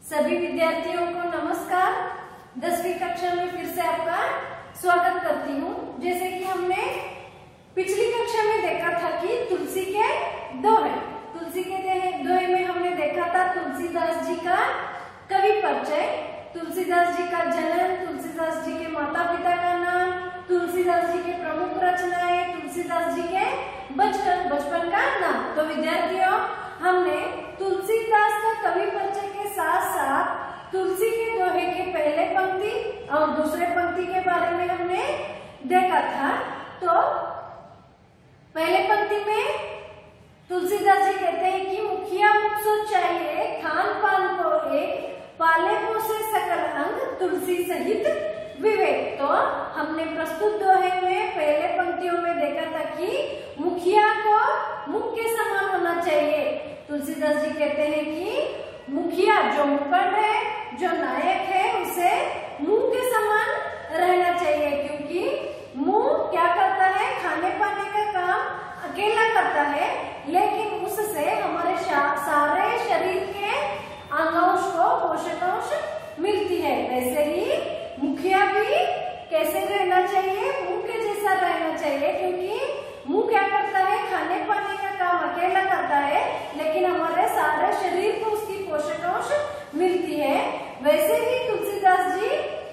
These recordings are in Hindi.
सभी विद्यार्थियों को नमस्कार। 10वीं कक्षा में फिर से आपका स्वागत करती हूँ। जैसे कि हमने पिछली कक्षा में देखा था कि तुलसी के दोहे, तुलसी के दोहे में हमने देखा था तुलसीदास जी का कवि परिचय, तुलसीदास जी का जन्म, तुलसीदास जी के माता पिता का नाम, तुलसीदास जी के प्रमुख रचनाएं, तुलसीदास जी के बचपन का नाम। तो विद्यार्थियों, हमने तुलसीदास का कवि परिचय के साथ साथ तुलसी के दोहे के पहले पंक्ति और दूसरे पंक्ति के बारे में हमने देखा था। तो पहले पंक्ति में तुलसीदास जी कहते हैं कि मुखिया मुझको चाहिए, खान पान को एक, पाले पोसे सकल अंग, तुलसी सहित विवेक। तो हमने प्रस्तुत दोहे में पहले पंक्तियों में देखा था कि मुखिया को मुख के समान होना चाहिए। तुलसीदास जी कहते हैं कि मुखिया जो मुखंड है, जो नायक है, उसे मुंह के समान रहना चाहिए, क्योंकि मुंह क्या करता है, खाने पाने का काम अकेला करता है, लेकिन उससे हमारे सारे शरीर के अंगांश को पोषकांश मिलती है। वैसे ही मुखिया भी कैसे रहना चाहिए, मुंह के जैसा रहना चाहिए, क्योंकि मुंह क्या करता है, खाने पाने का काम अकेला करता है, लेकिन हमारे सारे शरीर को उसकी पोषकांश मिलती है। वैसे ही तुलसीदास जी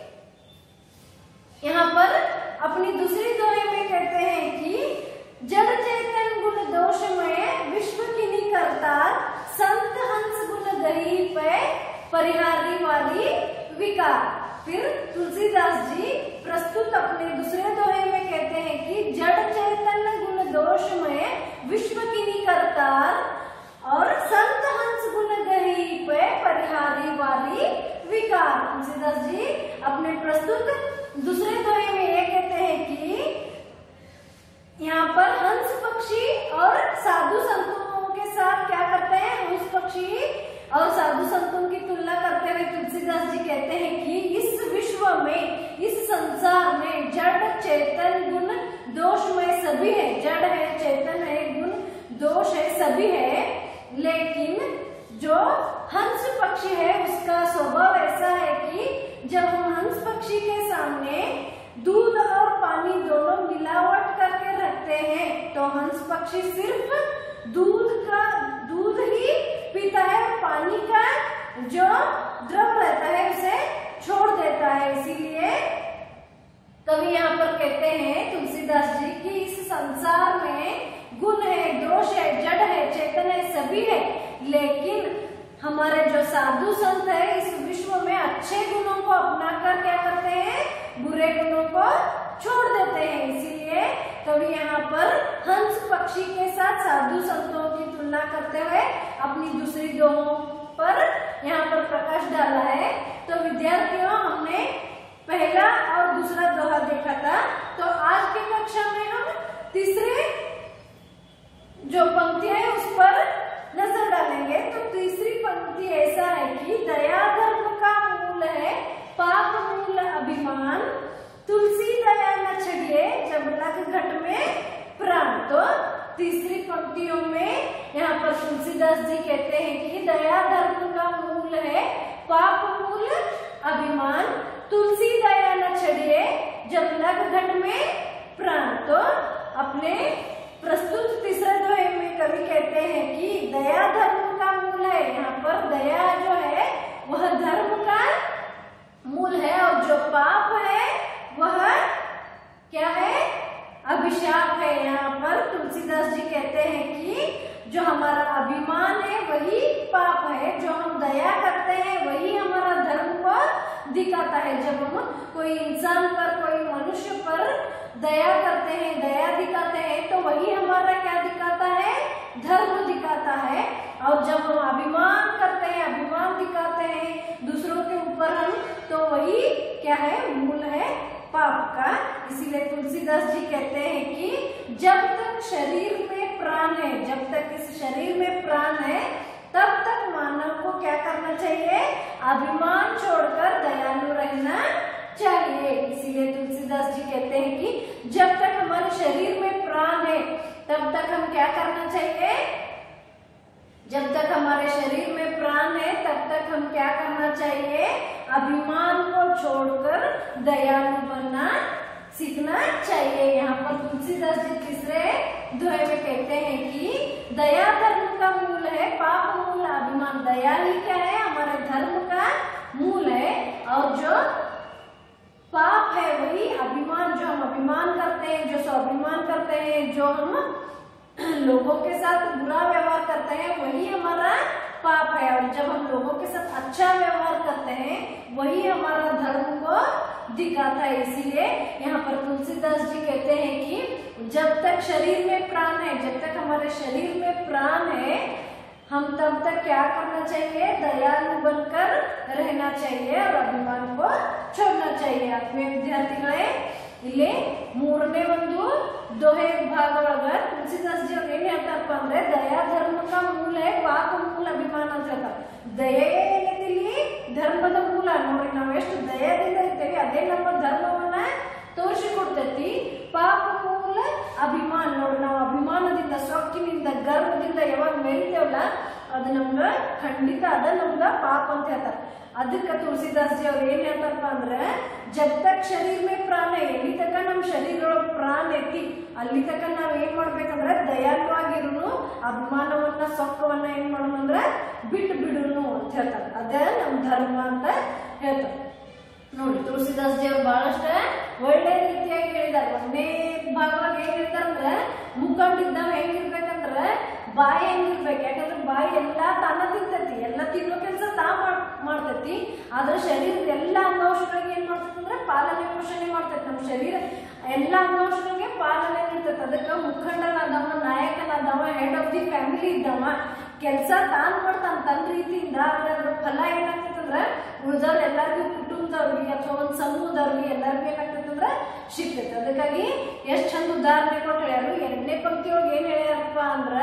यहाँ पर अपनी दूसरी दोहे में कहते हैं कि जड़ चेतन गुण दोषमय, विश्व किनी करतार, संत हंस गुण गही पे, परिहारी वाली विकार। फिर तुलसीदास जी प्रस्तुत अपने दूसरे दोहे में कहते हैं कि जड़ चेतन गुण दोषमय, विश्व किनी करतार, और संत हंस गुण गही पे, परिहारी वाली विकार। तुलसीदास जी अपने प्रस्तुत दूसरे दोहे में ये कहते हैं कि यहाँ पर हंस पक्षी और साधु संतों के साथ क्या करते हैं, हंस पक्षी और साधु संतों की तुलना करते हुए तुलसीदास जी कहते हैं कि इस विश्व में, इस संसार में जड़ चेतन गुण दोषमय सभी है। जड़ है, चेतन है, गुण दोष है, सभी है, लेकिन जो हंस पक्षी है उसका स्वभाव ऐसा है कि जब हम हंस पक्षी के सामने दूध और पानी दोनों मिलावट करके रखते हैं, तो हंस पक्षी सिर्फ दूध ही पीता है, पानी का जो द्रव रहता है उसे छोड़ देता है। इसीलिए कवि यहाँ पर कहते हैं तुलसीदास जी कि इस संसार में गुण है, दोष है, जड़ है, चेतन है, सभी है, लेकिन हमारे जो साधु संत है इस विश्व में अच्छे गुणों को अपनाकर क्या करते हैं, बुरे गुणों को छोड़ देते हैं। इसीलिए कवि यहाँ पर हंस पक्षी के साथ साधु संतों की तुलना करते हुए अपनी दूसरी दोहों पर यहाँ पर प्रकाश डाला है। तो विद्यार्थियों, हमने पहला और दूसरा दोहा देखा था। तो आज की कक्षा में हम तीसरे जो पंक्ति है उस पर नजर डालेंगे। तो तीसरी पंक्ति ऐसा है कि दया धर्म का मूल है, पाप मूल अभिमान, तुलसी दया न छड़िए, जब लग घट में प्राण। तो तीसरी पंक्तियों में यहाँ पर तुलसीदास जी कहते हैं कि दया धर्म का मूल है, पाप मूल अभिमान, तुलसी दया न छड़िए, जब लग घट में प्राण। तो अपने प्रस्तुत तीसरे दोहे में कवि कहते हैं कि दया धर्म का मूल है। यहाँ पर दया जो है वह धर्म का मूल है, और जो पाप है वह क्या है, अभिशाप है। यहाँ पर तुलसीदास जी कहते हैं कि जो हमारा अभिमान है वही पाप है, जो हम दया करते हैं वही हमारा धर्म को दिखाता है। जब हम कोई इंसान पर, कोई मनुष्य पर दया करते हैं, दया दिखाते हैं, तो वही हमारा क्या दिखाता है, धर्म दिखाता है। और जब हम अभिमान करते हैं, अभिमान दिखाते हैं दूसरों के ऊपर हम, तो वही क्या है, मूल है पाप का। इसीलिए तुलसीदास जी कहते हैं कि जब तक शरीर में प्राण है, जब तक इस शरीर में प्राण है, तब तक मानव को क्या करना चाहिए, अभिमान छोड़कर दयालु रहना चाहिए। इसीलिए तुलसीदास जी कहते हैं कि जब तक हमारे शरीर में प्राण है तब तक हम क्या करना चाहिए, जब तक हमारे शरीर में प्राण है तब तक हम क्या करना चाहिए, अभिमान को छोड़कर दयालु बनना सीखना चाहिए। यहाँ पर तुलसीदास जी तीसरे दोहे में कहते हैं कि दया धर्म का मूल है, पाप मूल अभिमान। दया ही क्या है, हमारे धर्म का मूल है, और जो पाप है वही अभिमान, जो हम अभिमान करते हैं, जो स्वाभिमान करते हैं, जो हम लोगों के साथ बुरा व्यवहार करते हैं वही हमारा पाप है। और जब हम लोगों के साथ अच्छा व्यवहार करते हैं वही हमारा धर्म को दिखाता है। इसीलिए यहाँ पर तुलसीदास जी कहते हैं कि जब तक शरीर में प्राण है, जब तक हमारे शरीर में प्राण है, हम तब तक क्या करना चाहिए, दयालु बनकर रहना चाहिए और अभिमान को छोड़ना चाहिए। आत्मीय ವಿದ್ಯಾರ್ಥಿಗಳೇ, ಇಲ್ಲಿ ಮೂರನೇ ಒಂದು ದೋಹೆ ಭಾಗ ಒಳಗ ತುಳಸಿದಾಸ್ ಜಿ ಅವ್ರು ಏನ್ ಹೇಳ್ತಾರಪ್ಪ ಅಂದ್ರೆ ದಯಾ ಧರ್ಮಕ ಮೂಲ ಪಾಪ ಮೂಲ ಅಭಿಮಾನ ಅಂತ ಹೇಳ್ತಾರೆ. ದಯೆ ಏನೈತಿ ಇಲ್ಲಿ ಧರ್ಮದ ಮೂಲ. ನೋಡಿ, ನಾವ್ ಎಷ್ಟು ದಯದಿಂದ ಇರ್ತೇವೆ ಅದೇ ನಮ್ಮ ಧರ್ಮವನ್ನ ತೋರಿಸಿಕೊಡ್ತೈತಿ. ಪಾಪ ಮೂಲ ಅಭಿಮಾನ. ನೋಡಿ, ನಾವು ಅಭಿಮಾನದಿಂದ, ಸೊಕ್ಕಿನಿಂದ, ಗರ್ವದಿಂದ ಯಾವಾಗ ಮೆರಿತೇವಲ್ಲ ಅದು ನಮ್ಗ ಖಂಡಿತ ಅದ ನಮ್ಗ ಪಾಪ ಅಂತ ಹೇಳ್ತಾರೆ. ಅದಕ್ಕೆ ತುಳಸಿದಾಸ್ ಜಿ ಅವ್ರು ಏನ್ ಹೇಳ್ತಾರಪ್ಪ ಅಂದ್ರೆ ಜಬ್ ತಕ್ ಶರೀರ ಮೇ ಪ್ರಾಣ, ಎಲ್ಲಿ ತಕ ನಮ್ ಶರೀರ ಒಳಗ್ ಪ್ರಾಣ ಐತಿ ಅಲ್ಲಿ ತಕ ನಾವ್ ಏನ್ ಮಾಡ್ಬೇಕಂದ್ರೆ ದಯಾಳುವಾಗಿರುನು, ಅಭಿಮಾನವನ್ನ ಸೊಕ್ಕವನ್ನ ಏನ್ ಮಾಡೋಣ ಅಂದ್ರೆ ಬಿಟ್ಟು ಬಿಡುನು ಅಂತ ಹೇಳ್ತಾರೆ. ಅದೇ ನಮ್ ಧರ್ಮ ಅಂತ ಹೇಳ್ತಾರೆ. ನೋಡಿ, ತುಳಸಿದಾಸ್ ಜಿ ಅವ್ರು ಬಹಳಷ್ಟ ಒಳ್ಳೆ ರೀತಿಯಾಗಿ ಹೇಳಿದಾರೆ. ಒಂದೇ ಭಾಗವಾಗಿ ಏನ್ ಹೇಳ್ತಾರಂದ್ರೆ ಮುಖಂಡಿದ್ದಾವ ಹೆಂಗಿರ್ಬೇಕಂದ್ರ ಬಾಯಿ ಹೆಂಗಿರ್ಬೇಕು. ಯಾಕಂದ್ರೆ ಬಾಯಿ ಎಲ್ಲಾ ತಾನ ತಿಂತೈತಿ, ಎಲ್ಲ ತಿನ್ನೋ ಕೆಲಸ ತಾ ಮಾಡ್ತೈತಿ. ಆದ್ರೆ ಶರೀರದ ಎಲ್ಲಾ ಅಂಗಾಂಶಗಳಿಗೆ ಏನ್ ಮಾಡ್ತೈತಿ ಅಂದ್ರೆ ಪಾಲನೆ ಪೋಷಣೆ ಮಾಡ್ತೈತಿ. ನಮ್ಮ ಶರೀರ ಎಲ್ಲಾ ಅಂಗಾಂಶಗಳಿಗೆ ಪಾಲನೆ ನೀಡ್ತೈತಿ. ಅದಕ್ಕೆ ಮುಖಂಡನಾದವ, ನಾಯಕನಾದವ, ಹೆಡ್ ಆಫ್ ದಿ ಫ್ಯಾಮಿಲಿ ಇದ್ದವ ಕೆಲಸ ತಾನ್ ಮಾಡ್ತಾನ ತನ್ನ ರೀತಿಯಿಂದ. ಅದ್ರ ಫಲ ಏನಾಗ್ತೈತಂದ್ರ ಉಳಿದವ್ರ ಎಲ್ಲರಿಗೂ, ಕುಟುಂಬದವ್ರಿಗೆ ಅಥವಾ ಒಂದ್ ಸಮೂಹದವ್ರಿಗೆ ಎಲ್ಲರಿಗೂ ಏನಾಗ್ತೈತೆ ಅಂದ್ರೆ ಸಿಗ್ತೈತೆ. ಅದಕ್ಕಾಗಿ ಎಷ್ಟ್ ಚಂದ ಉದಾಹರಣೆ ಕೊಟ್ಟು ಹೇಳ್ಯಾರು. 2ನೇ ಪಂಕ್ತಿಯೊಳಗೆ ಏನ್ ಹೇಳ್ಯಾರಪ್ಪ ಅಂದ್ರ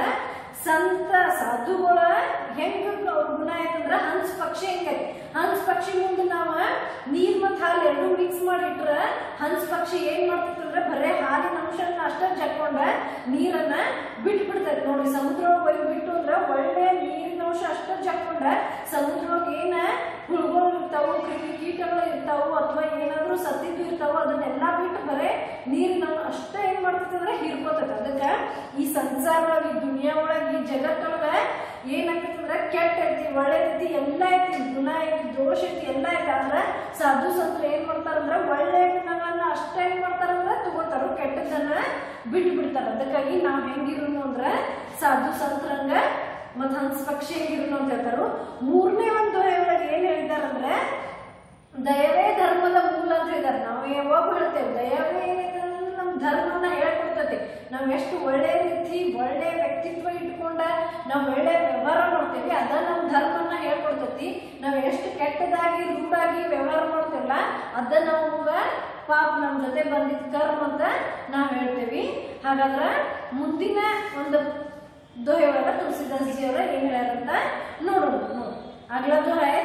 ಸಂತ ಸಾಧುಗಳ ಹೆಂಗ ಅವ್ರ ಗುಣ ಐತಂದ್ರ ಹಂಸ ಪಕ್ಷಿ ಹೆಂಗೈತಿ. ಹಂಸ ಪಕ್ಷಿ ಮುಂದೆ ನಾವ ನೀರ್ ಮತ್ ಹಾಲು ಎರಡು ಮಿಕ್ಸ್ ಮಾಡಿಟ್ರ ಹಂಸ ಪಕ್ಷಿ ಏನ್ ಮಾಡ್ತೈತಂದ್ರ ಬರೇ ಹಾಲಿನ ಅಂಶನ ಅಷ್ಟ ಜಕ್ಕೊಂಡ ನೀರನ್ನ ಬಿಟ್ಟು ಬಿಡ್ತೈತಿ. ನೋಡಿ, ಸಮುದ್ರ ಒಳಗೆ ಬಿಟ್ಟು ಅಂದ್ರ ಒಳ್ಳೆ ನೀರಿನ ಅಂಶ ಅಷ್ಟ ಜಕ್ಕೊಂಡ ಸಮುದ್ರೊಳಗೆ ಏನ ಹುಳುಗಳು ಇರ್ತಾವು, ಕ್ರಿಮಿ ಕೀಟಗಳು ಇರ್ತಾವು, ಅಥವಾ ಏನಾದ್ರೂ ಸತ್ತಿದ್ದು ಇರ್ತಾವ, ಅದನ್ನೆಲ್ಲಾ ಬಿಟ್ಟು ಬರೇ ನೀರಿನ ಅಷ್ಟ ಏನ್ ಮಾಡ್ತೈತಿ ಅಂದ್ರೆ ಹಿರ್ಕೋತೈತಿ. ಅದಕ್ಕ ಈ ಸಂಸಾರ ಒಳಗ, ಈ ದುನಿಯಾ ಒಳಗ, ಈ ಜಗತ್ತೊಳಗ ಏನಾಗ್ತೈತಿ ಅಂದ್ರೆ ಕೆಟ್ಟ ಐತಿ, ಒಳ್ಳೆ ಐತಿ, ಎಲ್ಲಾ ಐತಿ, ಗುಣ ಐತಿ, ದೋಷ ಐತಿ, ಎಲ್ಲಾ ಐತಿ. ಆದ್ರ ಸಾಧು ಸಂತರು ಏನ್ ಮಾಡ್ತಾರಂದ್ರ ಒಳ್ಳೆ ಗುಣಗಳನ್ನ ಅಷ್ಟ ಏನ್ ಮಾಡ್ತಾರಂದ್ರ ತಗೋತಾರ, ಕೆಟ್ಟದನ್ನ ಬಿಟ್ಟು ಬಿಡ್ತಾರ. ಅದಕ್ಕಾಗಿ ನಾವ್ ಹೆಂಗಿರುನು ಅಂದ್ರ ಸಾಧು ಸಂತರಂಗ ಮತ್ ಹಂಸ ಪಕ್ಷಿ ಹೆಂಗಿರುನು ಅಂತ ಹೇಳ್ತಾರು. 3ನೇ ಒಂದು ಒಳಗೆ ಏನ್ ಹೇಳಿದಾರಂದ್ರೆ ದಯವೇ ಧರ್ಮದ ಮೂಲ ಅಂತ ಹೇಳಿದಾರೆ. ನಾವು ಯಾವಾಗ ಹೇಳ್ತೇವೆ ದಯವೇ ಏನೈತೆ ನಮ್ ಧರ್ಮನ ಹೇಳ್ಕೊಡ್ತೈತಿ. ನಾವ್ ಎಷ್ಟು ಒಳ್ಳೆ ರೀತಿ, ಒಳ್ಳೆ ವ್ಯಕ್ತಿತ್ವ ಇಟ್ಕೊಂಡ ನಾವ್ ಒಳ್ಳೆ ವ್ಯವಹಾರ ಮಾಡ್ತೇವಿ ಅದ ನಮ್ ಧರ್ಮನ ಹೇಳ್ಕೊಡ್ತೈತಿ. ನಾವ್ ಎಷ್ಟು ಕೆಟ್ಟದಾಗಿ, ರೂಢಾಗಿ ವ್ಯವಹಾರ ಮಾಡ್ತೇವಲ್ಲ ಅದ ನಮ್ಗ ಪಾಪ, ನಮ್ ಜೊತೆ ಬಂದಿದ್ ಕರ್ಮ ಅಂತ ನಾವ್ ಹೇಳ್ತೇವಿ. ಹಾಗಾದ್ರ ಮುಂದಿನ ಒಂದು दोहे वाला तुलसीदास जी और ಏನ್ ಹೇಳ್ಯಾರಂತ ನೋಡೋಣ. अगला जो है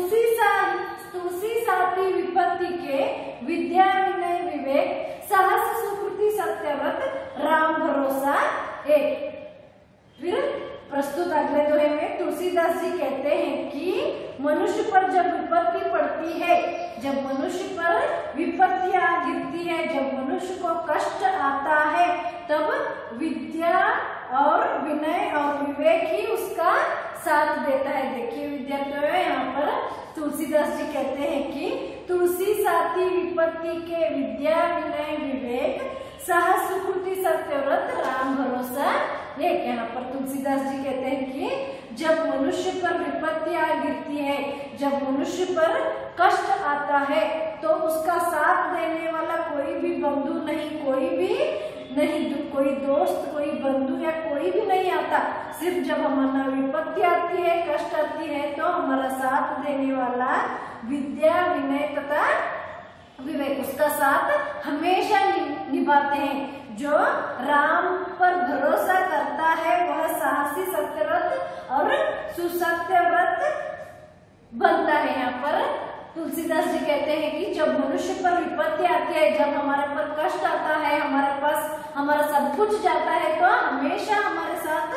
तुलसी साथी विपत्ति के विद्या विनय विवेक साहस सुकृति सत्यव्रत राम भरोसा एक। फिर प्रस्तुत अगले दोहे में तुलसीदास जी कहते हैं कि मनुष्य पर जब विपत्ति पड़ती है, जब मनुष्य पर विपत्तियां गिरती है, जब मनुष्य को कष्ट आता है, तब विद्या और विनय और विवेक ही उसका साथ देता है। देखिए विद्यार्थियों, यहाँ पर तुलसीदास जी कहते हैं कि तुलसी साथी विपत्ति के विद्या विनय विवेक साहस सुकृति सत्यव्रत राम भरोसा एक। यहाँ पर तुलसीदास जी कहते हैं कि जब मनुष्य पर विपत्तियां गिरती है, जब मनुष्य पर कष्ट आता है, तो उसका साथ देने वाला कोई भी बंधु नहीं, कोई भी नहीं, कोई दोस्त, कोई बंधु या कोई भी नहीं आता। सिर्फ जब हमारा विपत्ति आती है, कष्ट आती है, तो हमारा साथ देने वाला विद्या विनय तथा विवेक उसका साथ हमेशा निभाते हैं। जो राम पर भरोसा करता है वह साहसी सत्यव्रत और सुसत्यव्रत बनता है। यहाँ पर तुलसीदास जी कहते हैं कि जब मनुष्य पर विपत्ति आती है, जब हमारे पर कष्ट आता है, हमारे पास हमारा सब कुछ जाता है, तो हमेशा हमारे साथ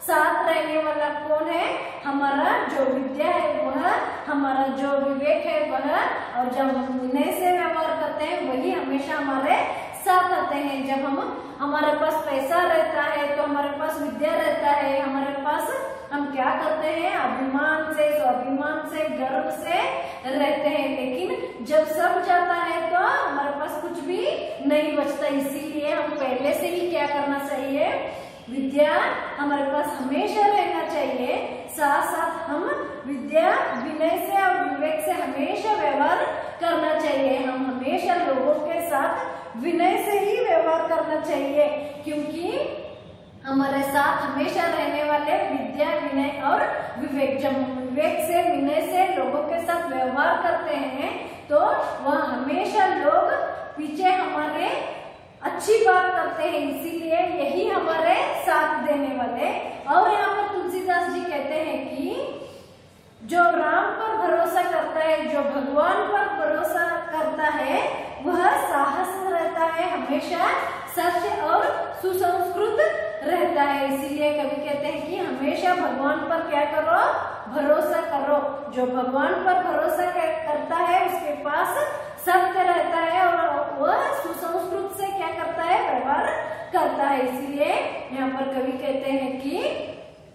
साथ रहने वाला कौन है? हमारा जो विद्या है वह, हमारा जो विवेक है वह, और जब हम विनय से व्यवहार करते हैं वही हमेशा हमारे साथ आते हैं। जब हमारे पास पैसा रहता है, तो हमारे पास विद्या रहता है, हमारे पास हम क्या करते हैं? अभिमान से, स्वाभिमान से, गर्व से रहते हैं। लेकिन जब सब जाता है तो हमारे पास कुछ भी नहीं बचता। इसीलिए हम पहले से ही क्या करना चाहिए? विद्या हमारे पास हमेशा रहना चाहिए। साथ साथ हम विद्या, विनय से और विवेक से हमेशा व्यवहार करना चाहिए। हम हमेशा लोगों के साथ विनय से ही व्यवहार करना चाहिए, क्योंकि हमारे साथ हमेशा रहने वाले विद्या, विनय और विवेक। जब विवेक से, विनय से लोगों के साथ व्यवहार करते हैं तो वह हमेशा लोग पीछे हमारे अच्छी बात करते हैं। इसीलिए यही हमारे साथ देने वाले। और यहाँ पर तुलसीदास जी कहते हैं कि जो राम पर भरोसा करता है, जो भगवान पर भरोसा करता है, वह साहस रहता है, हमेशा सत्य और सुसंस्कृत रहता है। इसीलिए कवि कहते हैं कि हमेशा भगवान पर क्या करो? भरोसा करो। जो भगवान पर भरोसा करता है उसके पास सत्य रहता है और वह सुसंस्कृत से क्या करता है? व्यवहार करता है। इसीलिए यहाँ पर कवि कहते हैं कि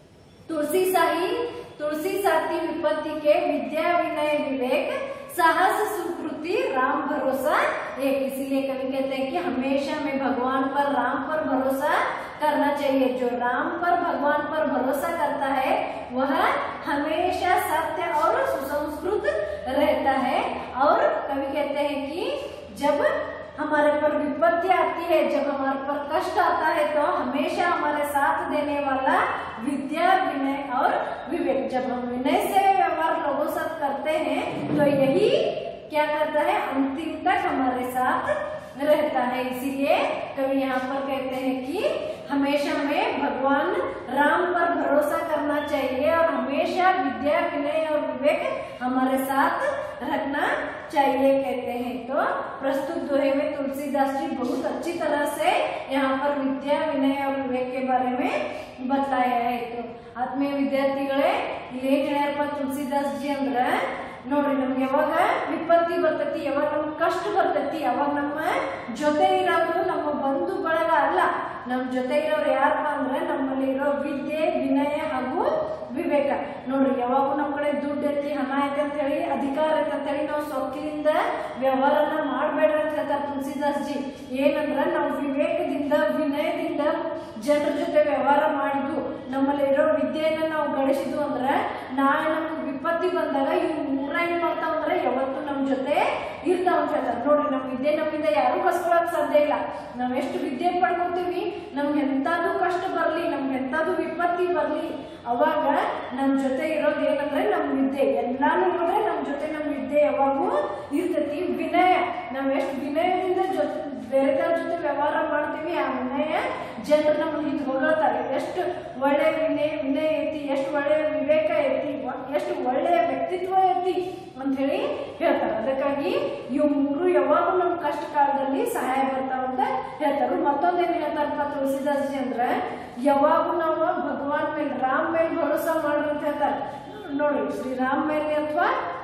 तुलसी साथी विपत्ति के, विद्या, विनय, विवेक, साहस, सुकृति, राम भरोसा एक। इसीलिए कवि कहते हैं कि हमेशा हमें भगवान पर, राम पर भरोसा करना चाहिए। जो राम पर, भगवान पर भरोसा करता है वह हमेशा सत्य और सुसंस्कृत रहता है। और कवि कहते हैं कि जब हमारे पर विपत्ति आती है, जब हमारे पर कष्ट आता है, तो हमेशा हमारे साथ देने वाला विद्या, विनय और विवेक। जब हम विनय से व्यवहार लोगों के साथ करते हैं तो यही क्या करता है? अंतिम तक हमारे साथ रहता है। इसीलिए कवि यहाँ पर कहते हैं कि हमेशा हमें भगवान राम पर भरोसा करना चाहिए और हमेशा विद्या, विनय और विवेक हमारे साथ रखना चाहिए कहते हैं। तो प्रस्तुत दोहे में तुलसीदास जी बहुत अच्छी तरह से यहाँ पर विद्या, विनय और विवेक के बारे में बताया है। तो आत्मीय विद्याರ್ಥಿಗಳೇ, ಇಲ್ಲಿ ಏನ್ ಹೇಳ್ಯಾರಪ್ಪ ತುಳಸಿದಾಸ್ ಜಿ ಅಂದ್ರ, ನೋಡ್ರಿ ನಮ್ಗೆ ಯಾವಾಗ ವಿಪತ್ತಿ ಬರ್ತೈತಿ, ಯಾವಾಗ ನಮ್ಗೆ ಕಷ್ಟ ಬರ್ತೈತಿ, ಯಾವಾಗ ನಮ್ಮ ಜೊತೆ ಇರೋದು ನಮ್ಮ ಬಂಧು ಬಳಗ ಅಲ್ಲ, ನಮ್ ಜೊತೆ ಇರೋರು ಯಾರಪ್ಪ ಅಂದ್ರೆ ನಮ್ಮಲ್ಲಿ ಇರೋ ವಿದ್ಯೆ, ವಿನಯ ಹಾಗೂ ವಿವೇಕ. ನೋಡ್ರಿ ಯಾವಾಗೂ ನಮ್ ಕಡೆ ದುಡ್ಡು ಐತಿ, ಹಣ ಐತಿ ಅಂತ ಹೇಳಿ, ಅಧಿಕಾರ ಐತಿ ಅಂತ ಹೇಳಿ ನಾವು ಸೊಕ್ಕಿನಿಂದ ವ್ಯವಹಾರನ ಮಾಡ್ಬೇಡ್ರಿ ಅಂತ ಹೇಳ್ತಾರೆ ತುಳಸಿದಾಸ್ ಜಿ. ಏನಂದ್ರ ನಾವು ವಿವೇಕದಿಂದ, ವಿನಯದಿಂದ ಜನರ ಜೊತೆ ವ್ಯವಹಾರ ಮಾಡಿದ್ದು, ನಮ್ಮಲ್ಲಿರೋ ವಿದ್ಯೆಯನ್ನ ನಾವು ಗಳಿಸಿದ್ವು ಅಂದ್ರೆ ನಾಳೆ ನಮ್ಗೆ ವಿಪತ್ತಿ ಬಂದಾಗ ಇವು ಮೂರ ಏನ್ ಮಾಡ್ತಾವ ಅಂದ್ರೆ ಯಾವತ್ತು ನಮ್ ಜೊತೆ ಇರ್ತಾವ ಅಂತ ಹೇಳ್ತಾರೆ. ನೋಡ್ರಿ ನಮ್ ವಿದ್ಯೆ ನಮ್ಮಿಂದ ಯಾರು ಕಸ್ಕೊಳಕ್ ಸಾಧ್ಯ ಇಲ್ಲ. ನಾವ್ ಎಷ್ಟು ವಿದ್ಯೆ ಪಡ್ಕೊತೀವಿ, ನಮ್ಗೆ ಎಂತಾದ್ರೂ ಕಷ್ಟ ಬರ್ಲಿ, ನಮ್ಗೆ ಎಂತಾದ್ರೂ ವಿಪತ್ತಿ ಬರ್ಲಿ, ಅವಾಗ ನಮ್ ಜೊತೆ ಇರೋದು ಏನಂದ್ರೆ ನಮ್ ವಿದ್ಯೆ. ಎಲ್ಲಾನು ನೋಡ್ರೆ ನಮ್ ಜೊತೆ ನಮ್ ವಿದ್ಯೆ ಯಾವಾಗೂ ಇರ್ತೈತಿ. ವಿನಯ, ನಾವ್ ಎಷ್ಟು ವಿನಯದಿಂದ ಬೇರೆದವ್ರ ಜೊತೆ ವ್ಯವಹಾರ ಮಾಡ್ತೀವಿ, ಆ ವಿನಯ ಜನರು ನಮ್ಗೆ ಹಿಂದೆ ಹೊಗಳ್ತಾರೆ. ಎಷ್ಟು ಒಳ್ಳೆ ವಿನಯ ಐತಿ, ಎಷ್ಟು ಒಳ್ಳೆ ವಿವೇಕ ಐತಿ, ಎಷ್ಟು ಒಳ್ಳೆಯ ವ್ಯಕ್ತಿತ್ವ ಐತಿ ಅಂತ ಹೇಳಿ ಹೇಳ್ತಾರೆ. ಅದಕ್ಕಾಗಿ ಇವು ಮೂರು ಯಾವಾಗೂ ನಮ್ ಕಷ್ಟ ಕಾಲದಲ್ಲಿ ಸಹಾಯ ಬರ್ತಾವ ಅಂತ ಹೇಳ್ತಾರೆ. ಮತ್ತೊಂದೇನು ಹೇಳ್ತಾರಪ್ಪ ತುಳಸಿದಾಸ್ ಜಿ ಅಂದ್ರೆ, ಯಾವಾಗೂ ನಾವು ಭಗವಾನ್ ಮೇಲೆ, ರಾಮ್ ಮೇಲೆ ಭರೋಸಾ ಮಾಡ್ರಿ ಅಂತ ಹೇಳ್ತಾರೆ. ನೋಡಿ, ಶ್ರೀರಾಮ್ ಮೇಲೆ ಅಥವಾ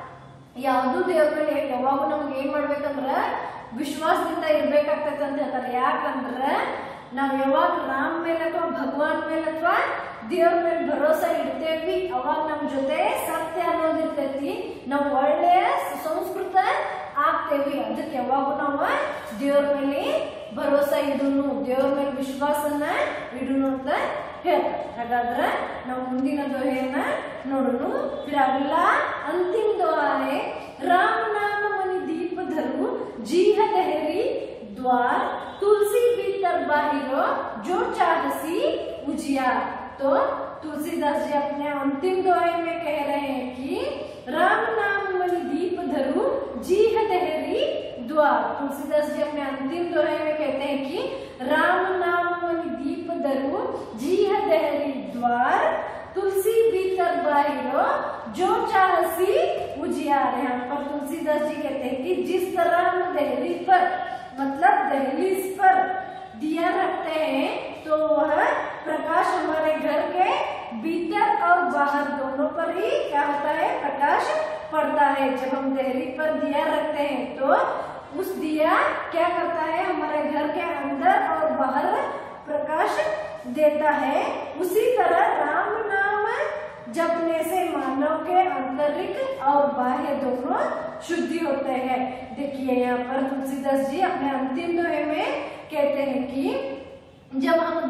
ಯಾವ್ದು ದೇವ್ರ ಮೇಲೆ ಯಾವಾಗೂ ನಮ್ಗೆ ಏನ್ ಮಾಡ್ಬೇಕಂದ್ರ ವಿಶ್ವಾಸದಿಂದ ಇರ್ಬೇಕಾಗ್ತೈತೆ ಅಂತ ಹೇಳ್ತಾರೆ. ಯಾಕಂದ್ರೆ ನಾವ್ ಯಾವಾಗ ರಾಮ್ ಮೇಲೆ ಅಥವಾ ಭಗವಾನ್ ಮೇಲೆ ಅಥವಾ ದೇವ್ರ ಮೇಲೆ ಭರೋಸಾ ಇಡ್ತೇವಿ, ಅವಾಗ ನಮ್ ಜೊತೆ ಸತ್ಯ ಅನ್ನೋದು ಇರ್ತೈತಿ, ನಾವು ಒಳ್ಳೆಯ ಸುಸಂಸ್ಕೃತ ಆಗ್ತೇವಿ. ಅದಕ್ಕೆ ಯಾವಾಗೂ ನಾವು ದೇವ್ರ ಮೇಲೆ ಭರೋಸಾ ಇಡುನು, ದೇವ್ರ ಮೇಲೆ ವಿಶ್ವಾಸನ ಇಡುನು ಅಂತ ಹೇಳ್ತಾರೆ. ಹಾಗಾದ್ರೆ ನಾವು ಮುಂದಿನ दोहेಯನ್ನ ನೋಡೋಣ. फिर अगला अंतिम दोहा है, राम नाम मणि दीप धरु जीह दहरी द्वार, तुलसी भीतर बाहिरो जो चाहसी उजियार। तो तुलसीदास जी अपने अंतिम दोहे में कह रहे हैं कि राम नाम मणि दीप धरु जीह दहरी द्वार। तुलसीदास जी अपने अंतिम दोहे में कहते हैं कि राम नाम मणि दीप धरु जीह दहरी द्वार, तुलसी भीतर बाहिरो जो चाहसी उजियार। यहाँ पर तुलसीदास जी कहते हैं कि जिस तरह हम दहली पर, मतलब दहलीज पर दिया रखते हैं तो वह प्रकाश हमारे घर के भीतर और बाहर दोनों पर ही क्या होता है, प्रकाश पड़ता है। जब हम देहरी पर दिया रखते हैं तो उस दिया क्या करता है, हमारे घर के अंदर और बाहर प्रकाश देता है। उसी तरह राम नाम जपने से मानव के आंतरिक और बाह्य दोनों शुद्धि होते हैं। देखिए यहाँ पर तुलसीदास जी अपने अंतिम दोहे में कहते हैं कि जब हम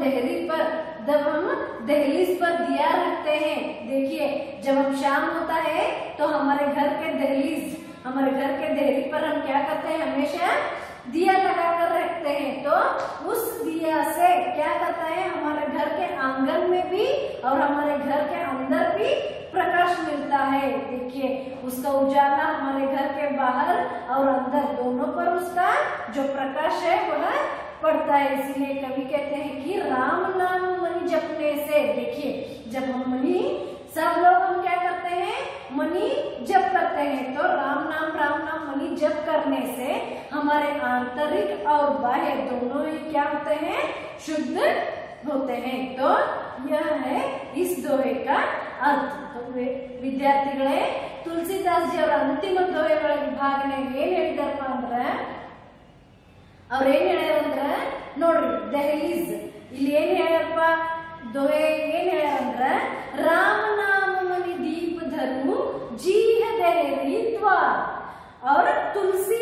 दहलीज पर दिया रखते हैं, देखिए जब हम शाम होता है तो हमारे घर के देहरी पर हम क्या करते हैं, हमेशा दिया लगाकर रखते हैं। तो उस दिया से क्या करता है, हमारे घर के आंगन में भी और हमारे घर के अंदर भी प्रकाश मिलता है। देखिए उसका उजाला हमारे घर के बाहर और अंदर दोनों पर उसका जो प्रकाश है वह पड़ता है। इसीलिए कवि कहते हैं कि राम नाम मणि जपने से, देखिए जब हम मणि, सब लोग हम क्या करते हैं, मणि जप करते हैं। तो राम नाम मणि जप करने से हमारे आंतरिक और बाह्य दोनों ही क्या होते हैं, शुद्ध होते हैं। तो यह है इस दोहे का अर्थ। तो ವಿದ್ಯಾರ್ಥಿಗಳೇ, ತುಳಸಿದಾಸ್ ಜಿ ಅವರ ಅಂತಿಮ ದೋಹೆಗಳ ವಿಭಾಗನಾಗ ಏನ್ ಹೇಳಿದಾರಪ್ಪ ಅಂದ್ರ, ಅವ್ರೇನ್ ಹೇಳ್ಯಾರಂದ್ರ ನೋಡ್ರಿ, ದೆಹಲೀಸ್ ಇಲ್ಲಿ ಏನ್ ಹೇಳ್ಯಾರಪ್ಪ, दोहे ಏನ್ ಹೇಳ್ಯಾರಂದ್ರ, राम नाम मणि दीप धरु जीह देहरी द्वार और तुलसी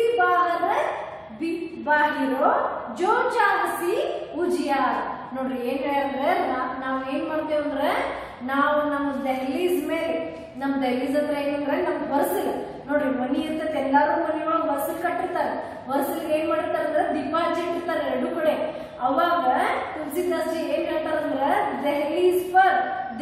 बाहिरो जो चाहसी उजियार। ನೋಡ್ರಿ ಏನ್ ಹೇಳ್ಯಾರಂದ್ರೆ, ನಾವ್ ಏನ್ ಮಾಡ್ತೇವೆ ಅಂದ್ರೆ, ನಾವು ನಮ್ಮ ದೆಹಲೀಸ್ ಮೇಲೆ, ನಮ್ ದೆಹಲೀಸ್ ಅಂದ್ರೆ ಏನಂದ್ರೆ ನಮ್ ಹೊರಸಲ್, ನೋಡ್ರಿ ಮನಿ ಇರ್ತೈತೆ, ಎಲ್ಲಾರು ಮನಿ ಒಳಗ್ ಹೊರಸಲ್ ಕಟ್ಟಿರ್ತಾರ, ಹೊರಸಲ್ಗೆ ಏನ್ ಮಾಡಿರ್ತಾರ ಅಂದ್ರೆ ದೀಪ ಹಚ್ಚಿಟ್ಟಿರ್ತಾರ ಎರಡು ಕಡೆ। ಅವಾಗ ತುಳसीदास जी ಏನ್ ಹೇಳ್ತಾರಂದ್ರ, ದೆಹಲೀಸ್ ಪರ್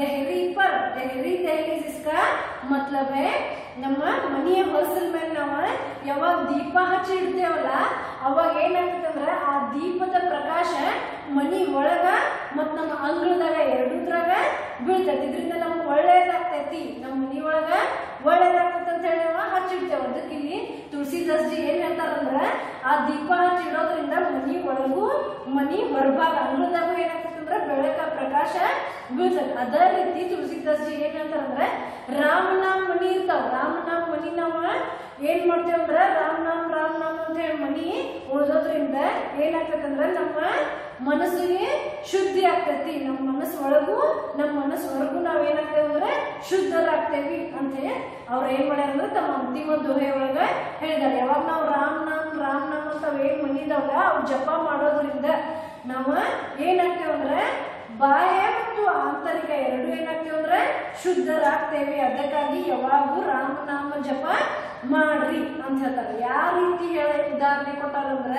ದೆಹಲೀಸ್ इसका मतलब है ನಮ್ಮ ಮನೆಯ ಹೊರಸಲ್ ಮೇಲೆ ನಾವು ಯಾವಾಗ ದೀಪ ಹಚ್ಚಿ ಇಡ್ತೇವಲ್ಲ ಅವಾಗ ಏನಾಗ್ತದಂದ್ರ ಆ ದೀಪದ ಪ್ರಕಾಶ ಮನಿ ಒಳಗ ಮತ್ ನಮ್ಮ ಅಂಗಳದಾಗ ಎರಡೂದ್ರಾಗ ಬೀಳ್ತೈತಿ। ಇದರಿಂದ ನಮ್ಗೆ ಒಳ್ಳೇದಾಗ್ತೈತಿ, ನಮ್ಮ ಮನಿ ಒಳಗ ಒಳ್ಳೇದಾಗ್ತೈತಿ ಅಂತ ಹೇಳಿ ನಾವು ಹಚ್ಚಿಡ್ತೇವೆ। ಅದಕ್ಕೆ ಇಲ್ಲಿ ತುಳसीदास जी ಏನ್ ಹೇಳ್ತಾರಂದ್ರ, ಆ ದೀಪ ಹಚ್ಚಿಡೋದ್ರಿಂದ ಮನಿ ಒಳಗೂ ಮನಿ ಹೊರಭಾಗ ಅಂಗಳದಾಗೂ ಏನಾಗ್ತದಂದ್ರ ಬೆಳಕ ಪ್ರಕಾಶ ಬೀಳ್ತೈತಿ। ಅದೇ ರೀತಿ ತುಳसीदास जी ಏನ್ ಹೇಳ್ತಾರಂದ್ರ, ರಾಮ ನಾಮ ಮನಿ ಇರ್ತಾವ, ರಾಮ ನಾಮ ಮನಿ ನಾವ ಏನ್ ಮಾಡ್ತೇವಂದ್ರ ರಾಮ ನಾಮ ಅಂತ ಹೇಳಿ ಮನಿ ಉಳಿದೋದ್ರಿಂದ ಏನಾಗ್ತದಂದ್ರ ನಮ್ಮ ಮನಸ್ಸಿಗೆ ಶುದ್ಧಿ ಆಗ್ತೈತಿ, ನಮ್ಮ ಮನಸ್ಸು ಒಳಗೂ ನಮ್ಮ ಮನಸ್ಸು ಹೊರಗೂ ನಾವ್ ಏನಾಗ್ತೇವಂದ್ರೆ ಶುದ್ಧರಾಗ್ತೇವಿ ಅಂತ ಹೇಳಿ ಅವ್ರ ಏನ್ ಮಾಡ್ಯಾರಂದ್ರೆ ತಮ್ಮ ಅಂತಿಮ ದೋಹೆ ಒಳಗ ಹೇಳಿದಾರೆ। ಯಾವಾಗ ನಾವು ರಾಮ ನಾಮ ಅಂತ ಏನ್ ಮನಿದಾಗ ಅವ್ ಜಪ ಮಾಡೋದ್ರಿಂದ ನಾವ ಏನಾಗ್ತೇವಂದ್ರೆ ಬಾಹ್ಯ ಮತ್ತು ಆಂತರಿಕ ಎರಡು ಏನಾಗ್ತೇವಂದ್ರೆ ಶುದ್ಧರಾಗ್ತೇವೆ। ಅದಕ್ಕಾಗಿ ಯಾವಾಗೂ ರಾಮನಾಮ ಜಪ ಮಾಡ್ರಿ ಅಂತ ಹೇಳ್ತಾರೆ। ಯಾವ ರೀತಿ ಉದಾಹರಣೆ ಕೊಟ್ಟಾರಂದ್ರೆ,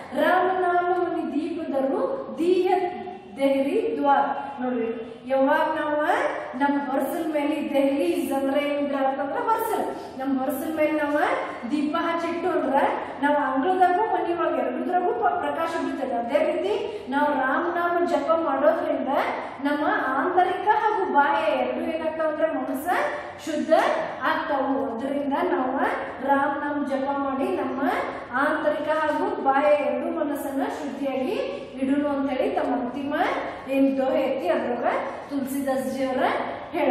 ರಾಮನಾಮ ಮನಿ ದೀಪದರು ದೀಹ ದೆಹರಿ ದ್ವಾರ। ನೋಡ್ರಿ ಯಾವಾಗ ನಾವ ನಮ್ಮ ಹೊರಸಲ್ ಮೇಲೆ, ದೆಹಲೀಸ್ ಅಂದ್ರೆ ಏನಿದ್ರ ಅಂತಂದ್ರ ಹೊರಸಲ್, ನಮ್ಮ ಹೊರಸಲ್ ಮೇಲೆ ನಾವ ದೀಪ ಹಚ್ಚಿಟ್ಟು ಅಂದ್ರ ನಾವು ಅಂಗಳದಾಗೂ ಮನಿ ಒಳಗೆ ಎರಡೂದ್ರಾಗೂ ಪ್ರಕಾಶ ಬೀಳ್ತದೆ। ಅದೇ ರೀತಿ ನಾವು ರಾಮನಾಮ ಜಪ ಮಾಡೋದ್ರಿಂದ ನಮ್ಮ ಆಂತರಿಕ ಹಾಗೂ ಬಾಹ್ಯ ಎರಡು ಏನಾಗ್ತಾವ ಅಂದ್ರೆ ಮನಸ್ಸ ಶುದ್ಧ ಆಗ್ತಾವು। ಅದರಿಂದ ನಾವು ರಾಮನಾಮ ಜಪ ಮಾಡಿ ನಮ್ಮ ಆಂತರಿಕ ಹಾಗೂ ಬಾಹ್ಯ ಎರಡು ಮನಸ್ಸನ್ನ ಶುದ್ಧಿಯಾಗಿ ಇಡುನು ಅಂತ ಹೇಳಿ ತಮ್ಮ ಅಂತಿಮ ಏನ್ ದೋಹೆ ಐತಿ ಅದ್ರೊಳಗ तुलसीदास जी ಅವರ ಹೇಳ।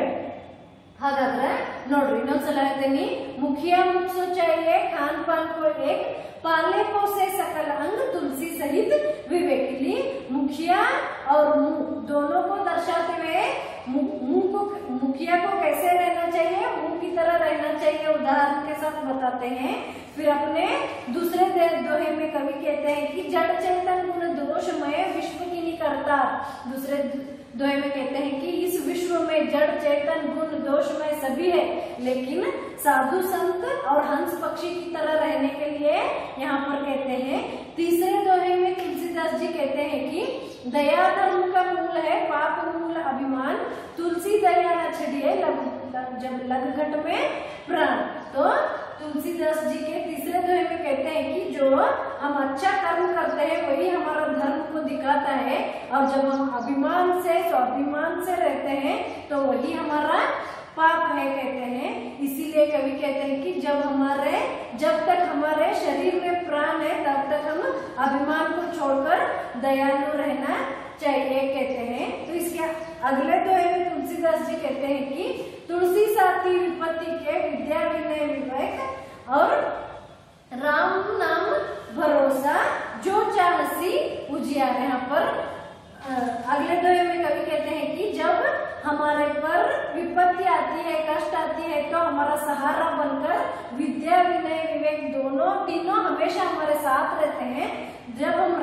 ಹಾಗಾದ್ರೆ ನೋಡ್ರಿ ಇನ್ನೊಂದ್ಸಲ ಹೇಳ್ತೀನಿ, मुखिया मुख सो चाहिए खान पान को एक पाले पोसे सकल अंग तुलसी सहित विवेक। लिए मुखिया और मुंह दोनों को दर्शाते हुए मुंह को, मुखिया को कैसे रहना चाहिए, मुंह की तरह रहना चाहिए उदाहरण के साथ बताते हैं। फिर अपने दूसरे दोहे में कवि कहते हैं कि जड़ चेतन गुण दोषमय विश्व की नहीं करता। दूसरे दोहे में कहते हैं कि इस विश्व में जड़ चेतन गुण दोषमय सभी है, लेकिन साधु संत और हंस पक्षी की तरह रहने के लिए यहाँ पर कहते हैं। तीसरे दोहे में तुलसीदास जी कहते हैं कि दया धर्म का मूल है, पाप मूल अभिमान, तुलसी दया न छड़िए जब लग घट में प्राण। तो तुलसीदास जी के तीसरे दोहे में कहते हैं कि जो हम अच्छा कर्म करते हैं वही हमारा धर्म को दिखाता है, और जब हम अभिमान से स्वाभिमान से रहते हैं तो वही हमारा पाप है कहते हैं। इसीलिए कवि कहते हैं कि जब तक हमारे शरीर में प्राण है तब तक हम अभिमान को छोड़कर दयालु रहना चाहिए कहते हैं। तो इसके अगले दोहे में तुलसीदास जी कहते हैं कि तुलसी साथी विपत्ति के विद्या विनय विवेक और राम नाम भरोसा जो चाहसी उजियार। यहाँ पर अगले दोहे में कवि कहते हैं कि जब हमारे पर विपत्ति आती है, कष्ट आती है, तो हमारा सहारा बनकर विद्या विनय विवेक तीनों हमेशा हमारे साथ रहते हैं। जब हम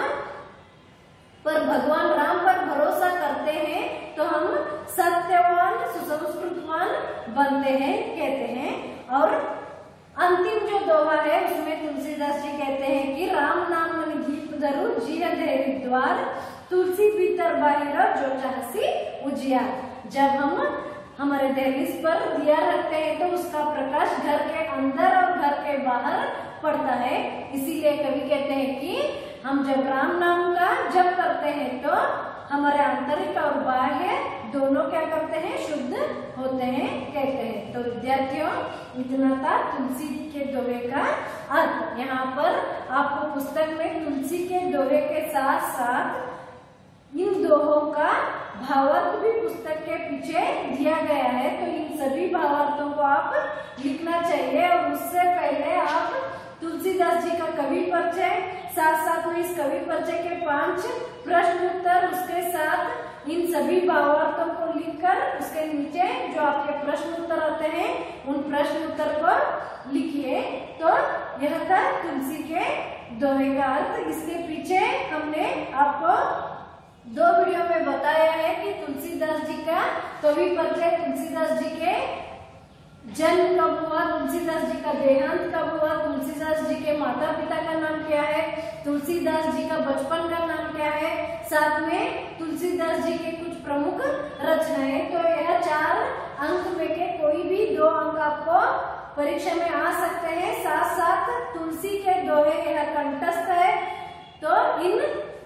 भगवान राम पर भरोसा करते हैं तो हम सत्यवान सुसंस्कृतवान बनते हैं कहते हैं। और अंतिम जो दोहा है उसमें तुलसीदास जी कहते हैं कि राम नाम मन गीत धरु जिय धैर्य द्वार तुलसी भीतर बाहिर जो चाहसी उजियार। जब हम हमारे दहलीज पर दिया रखते हैं तो उसका प्रकाश घर के अंदर और घर के बाहर पड़ता है। इसीलिए कवि कहते हैं कि हम जब राम नाम का जप करते हैं तो हमारे आंतरिक और बाह्य दोनों क्या करते हैं, शुद्ध होते हैं कहते हैं। तो विद्यार्थियों, इतना था तुलसी के दोहे का अर्थ। यहाँ पर आपको पुस्तक में तुलसी के दोहे के साथ साथ इन दोहों का भावार्थ भी पुस्तक के पीछे दिया गया है। तो इन सभी भावार्थों को आप लिखना चाहिए। और उससे पहले आप तुलसीदास जी का कवि परिचय, साथ साथ में इस कवि परिचय के 5 प्रश्न उत्तर, उसके साथ इन सभी भावार्थों को लिखकर उसके नीचे जो आपके प्रश्न उत्तर आते हैं उन प्रश्न उत्तर को लिखिए। तो यह था तुलसी के दोहे का अर्थ। इसके पीछे हमने आपको 2 वीडियो में बताया है कि तुलसीदास जी का कवि परिचय, तुलसीदास जी के जन्म कब हुआ, तुलसीदास जी का देहांत कब हुआ, तुलसीदास जी के माता पिता का नाम क्या है, तुलसीदास जी का बचपन का नाम क्या है, साथ में तुलसीदास जी के कुछ प्रमुख रचनाएं। तो यह 4 अंक में के कोई भी 2 अंक आपको परीक्षा में आ सकते हैं। साथ साथ तुलसी के दोहे यह कंठस्थ है। तो इन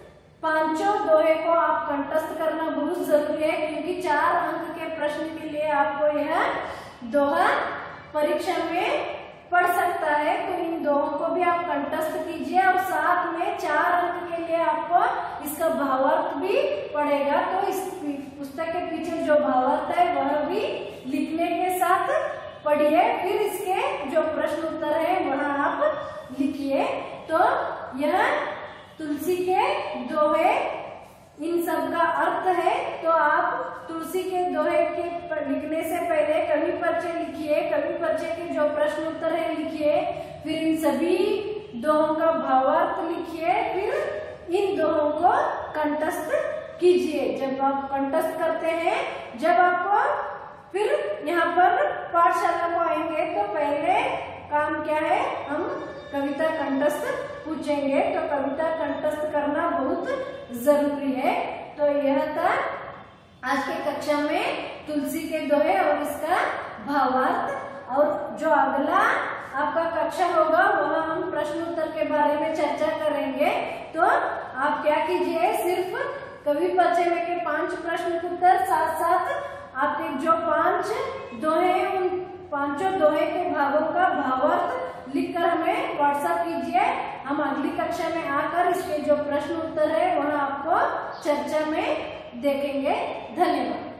5 दोहे को आप कंठस्थ करना बहुत जरूरी है, क्योंकि 4 अंक के प्रश्न के लिए आपको यह दोहा परीक्षा में पढ़ सकता है। तो इन दोहों को भी आप कंठस्थ कीजिए और साथ में 4 अंक के लिए आपको इसका भावार्थ भी पड़ेगा। तो इस पुस्तक के पीछे जो भावार्थ है वह भी लिखने के साथ पढ़िए। फिर इसके जो प्रश्न उत्तर है वह आप लिखिए। तो यह तुलसी के दोहे इन सब का अर्थ है। तो आप तुलसी के दोहे के लिखने से पहले कवि परिचय लिखिए, कवि परिचय के जो प्रश्न उत्तर है लिखिए, फिर इन सभी दोहों का भावार्थ लिखिए, फिर इन दोहों को कंठस्थ कीजिए। जब आप कंठस्थ करते हैं, जब आपको फिर यहाँ पर पाठशाला को आएंगे तो पहले काम क्या है, हम कविता कंठस्थ पूछेंगे। तो कविता कंठस्थ करना बहुत जरूरी है। तो यह था आज के कक्षा में तुलसी के दोहे और इसका भावार्थ। और जो अगला आपका कक्षा होगा वह हम प्रश्न उत्तर के बारे में चर्चा करेंगे। तो आप क्या कीजिए, सिर्फ कवि परिचय में के 5 प्रश्न उत्तर, साथ साथ आपके जो 5 दोहे हैं उन 5 दोहे के भागों का भावार्थ लिखकर हमें व्हाट्सएप कीजिए। हम अगली कक्षा में आकर इसके जो प्रश्न उत्तर है वह आपको चर्चा में देखेंगे। धन्यवाद।